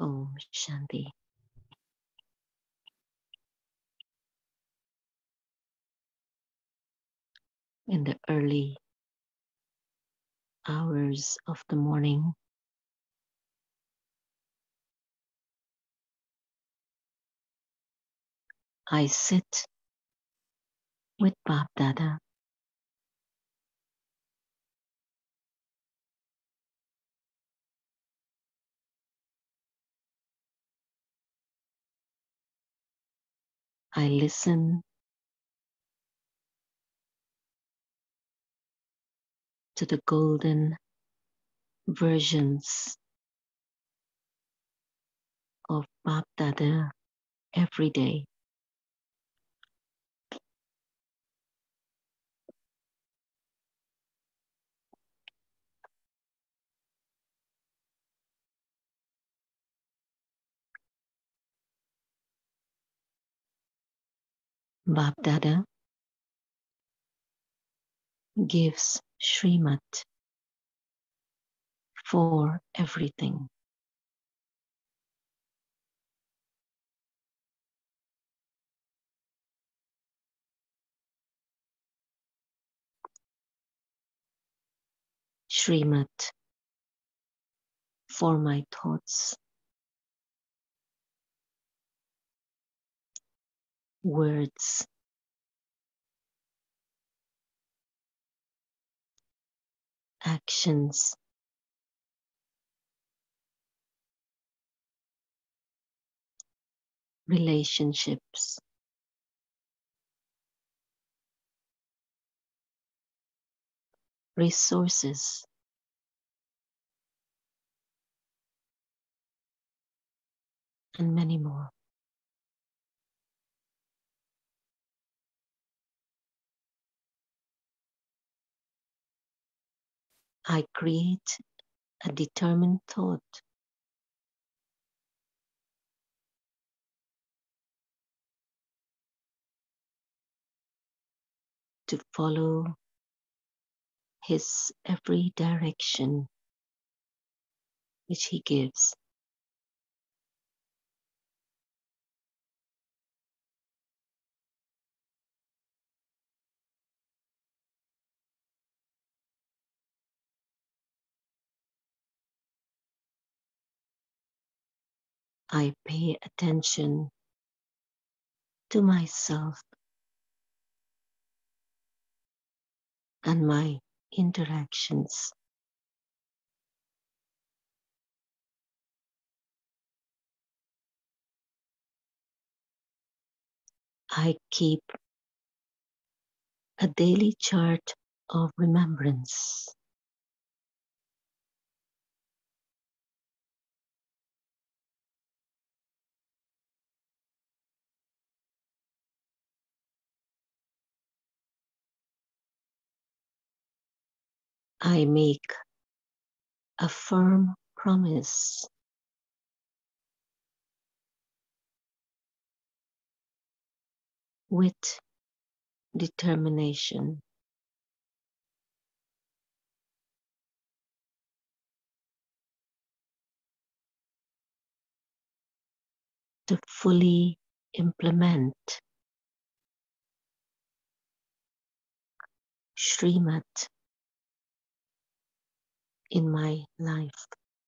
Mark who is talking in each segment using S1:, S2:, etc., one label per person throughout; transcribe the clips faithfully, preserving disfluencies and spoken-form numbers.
S1: Om Shanti. In the early hours of the morning, I sit with Bap Dada. I listen to the golden versions of Bap Dada every day. Bap Dada gives Srimad for everything. Srimad for my thoughts, words, actions, relationships, resources, and many more. I create a determined thought to follow his every direction which he gives. I pay attention to myself and my interactions. I keep a daily chart of remembrance. I make a firm promise with determination to fully implement Srimad in my life.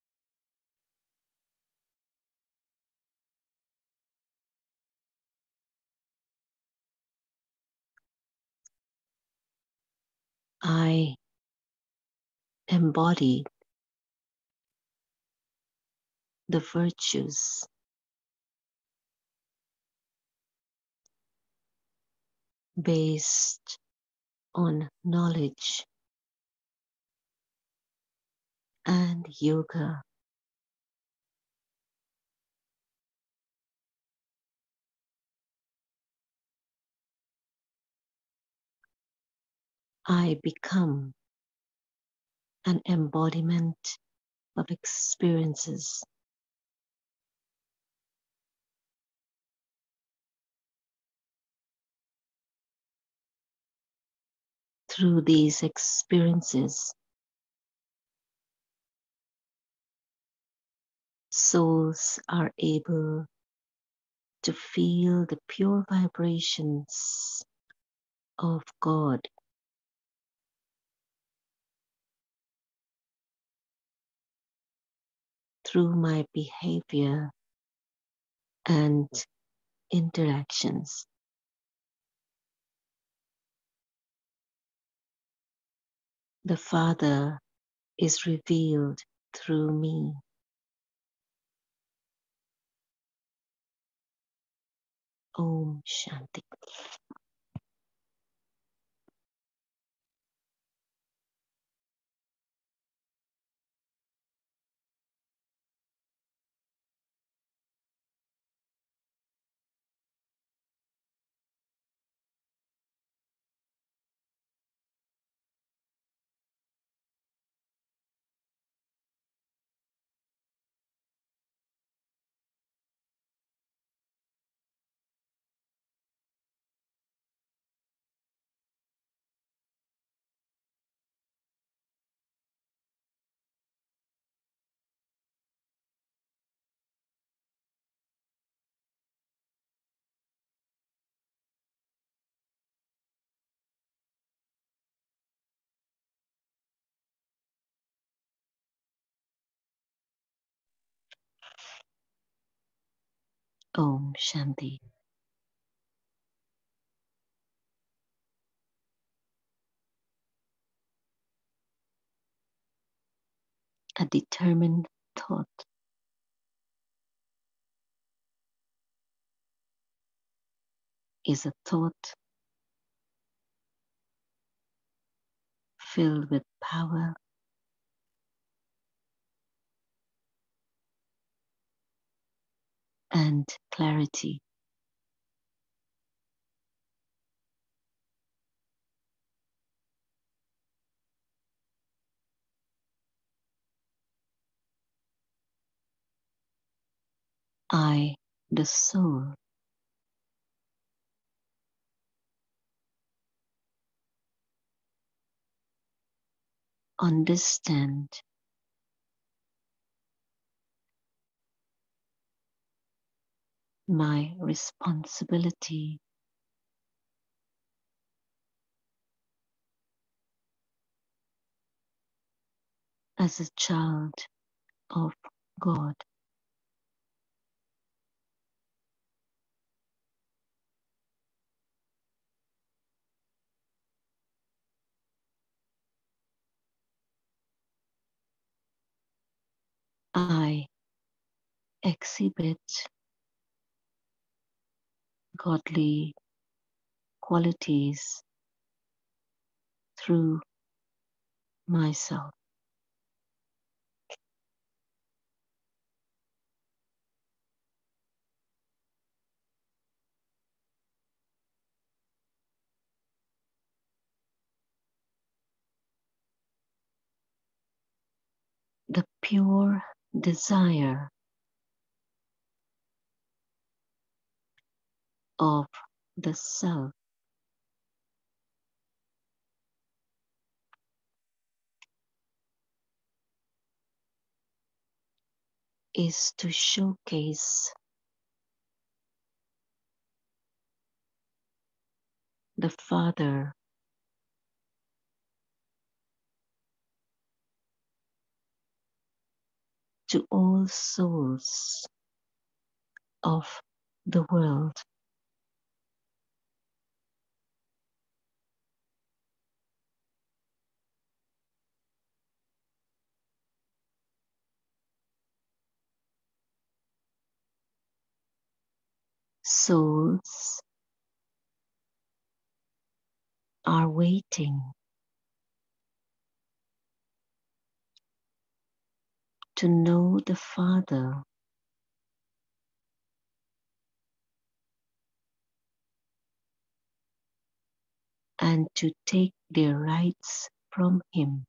S1: I embody the virtues based on knowledge and yoga. I become an embodiment of experiences. Through these experiences, souls are able to feel the pure vibrations of God through my behavior and interactions. The Father is revealed through me. Om Shanti. Om Shanti. A determined thought is a thought filled with power and clarity. I, the soul, understand my responsibility as a child of God. I exhibit godly qualities through myself. The pure desire of the self is to showcase the Father to all souls of the world. Souls are waiting to know the Father and to take their rights from Him.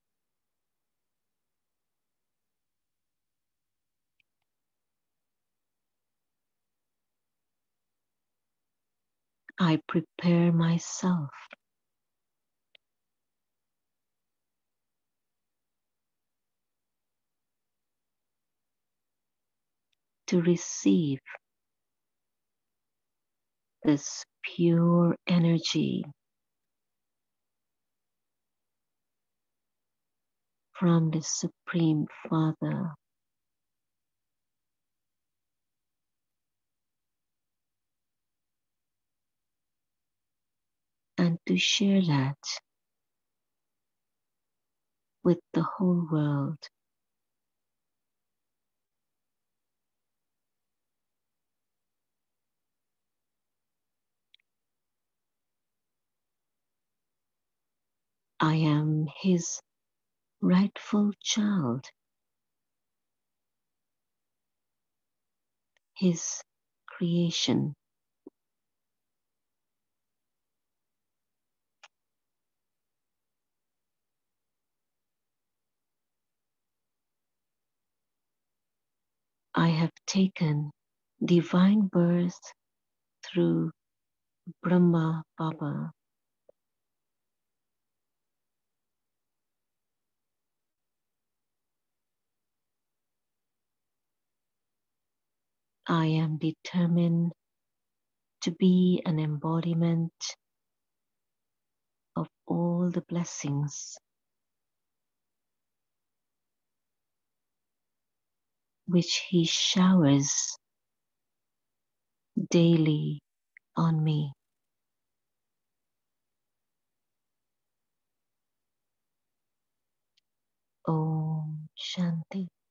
S1: I prepare myself to receive this pure energy from the Supreme Father, and to share that with the whole world. I am his rightful child, his creation. I have taken divine birth through Brahma Baba. I am determined to be an embodiment of all the blessings which he showers daily on me. Om Shanti.